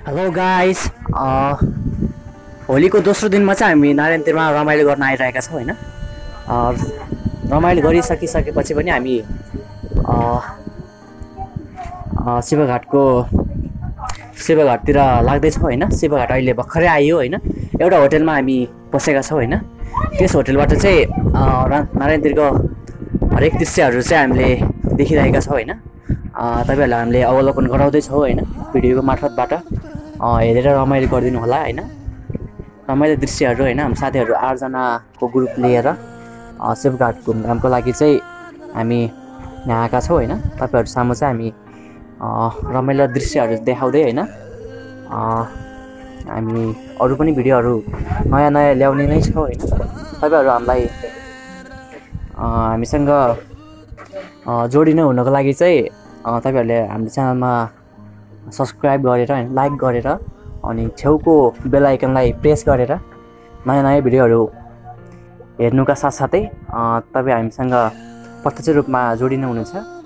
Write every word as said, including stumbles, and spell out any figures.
Hello guys, होलीको दोस्रो दिनमा चाहिँ हामी नारायणतिरमा रमाइलो गर्न आइरहेका छौँ होइन। रमाइलो गरिसकिसकेपछि पनि हामी अ, अ, शिवघाटको शिवघाटतिर लाग्दैछौँ होइन। शिवघाट अहिले भर्खरै आयो होइन। एउटा होटेलमा हामी बसेका छौँ होइन। त्यस होटेलबाट चाहिँ अ, रा- नारायणतिरको हरेक दृश्यहरू चाहिँ हामीले देखिरहेका छौँ होइन। अ, तपाईँहरूलाई हामीले अवलोकन गराउँदैछौँ होइन, भिडियोको मार्फतबाट। अ, हेरेर रमाइलो गरिदिनु होला होइन। रमाइलो दृश्यहरू होइन, हाम्रो साथीहरू आठजनाको ग्रुप लिएर अ, शिवघाट घुमघामको लागि चाहिँ हामी यहाँ आएका छौँ होइन। तपाईँहरू सामु चाहिँ हामी अ, रमाइलो दृश्यहरू देखाउँदै होइन, अ, हामी अरू पनि भिडियोहरू नयाँ नयाँ ल्याउने नै छौँ होइन। तपाईँहरू हामीलाई अ, हामीसँग अ, जोडिनु हुनको लागि चाहिँ अ, तपाईँहरूले हाम्रो च्यानलमा सब्सक्राइब गरेर होइन, लाइक गरेर अनि छेउको बेल आइकनलाई प्रेस गरेर नयाँ नयाँ भिडियोहरू हेर्नुका साथसाथै अ, तपाईँ हामीसँग प्रत्यक्ष रूपमा जोडिनु हुनेछ।